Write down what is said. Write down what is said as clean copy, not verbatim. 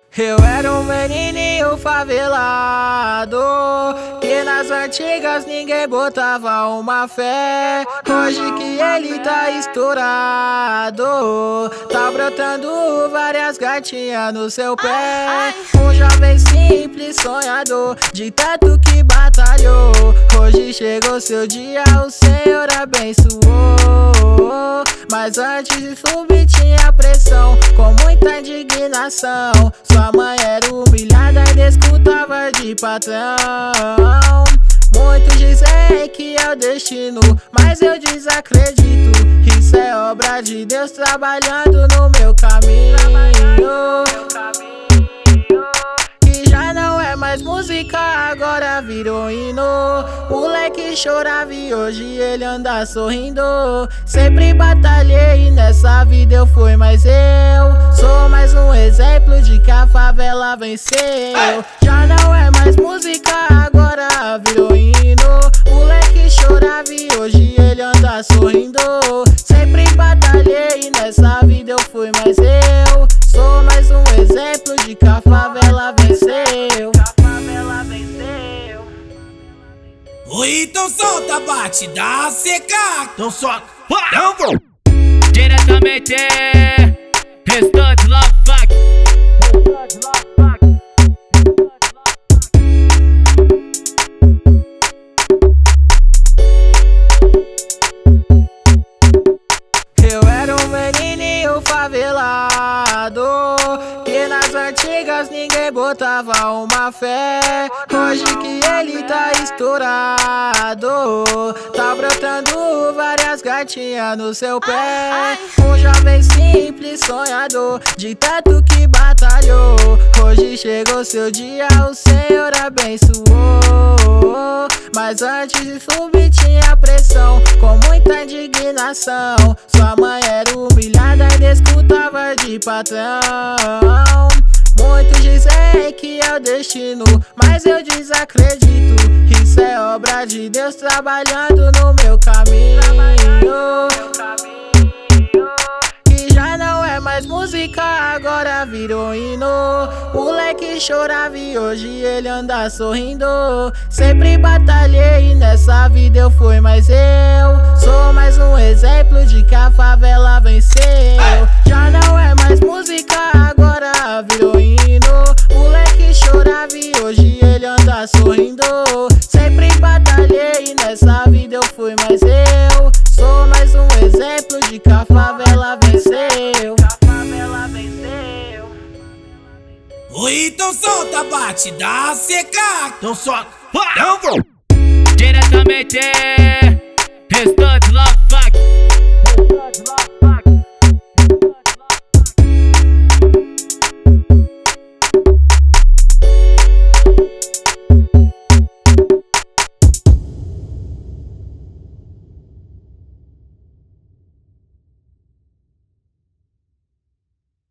Eu era um menininho favelado, que nas antigas ninguém botava uma fé. Hoje que ele tá estourado, tá brotando várias gatinhas no seu pé. Um jovem simples sonhador, de tanto que batalhou. Hoje chegou seu dia, o Senhor abençoou. Mas antes de subir tinha pressão, com muita indignação. Sua mãe era humilhada e escutava de patrão. Muitos dizem que é o destino, mas eu desacredito. Isso é obra de Deus trabalhando no meu caminho. Que já não é mais música, agora virou hino. Moleque chorava e hoje ele anda sorrindo. Sempre batalhei e nessa vida eu fui mais eu. Sou mais um exemplo de que a favela venceu. Já não é mais música, agora virou hino. Moleque chorava e hoje ele anda sorrindo. Sempre batalhei e nessa vida eu fui mais eu. Sou mais um exemplo de que a favela venceu. Oi, então solta, bate, dá seca. Então solta. Então vou. Diretamente Restante Love Fuck. Eu era um menininho favelado, que nas antigas ninguém botava uma fé. Hoje que ele tá estourado, tá brotando várias gatinhas no seu pé. Um jovem simples sonhador, de tanto que batalhou. Hoje chegou seu dia, o Senhor abençoou. Mas antes de subir tinha pressão, com muita indignação. Sua mãe era humilhada e escutava de patrão. Muitos dizem que é o destino, mas eu desacredito. Isso é obra de Deus trabalhando no meu caminho. Que já não é mais música, agora virou hino. Moleque chorava e hoje ele anda sorrindo. Sempre batalhei e nessa vida eu fui mais eu. Sou mais um exemplo de que a favela venceu. Já não é mais música, agora virou hino. Moleque chorava e hoje ele anda sorrindo. Sempre batalhei e nessa vida eu fui mais eu. Sou mais um exemplo de que a favela venceu. Oi, então solta, bate, dá seca. Então solta. Então vou. Diretamente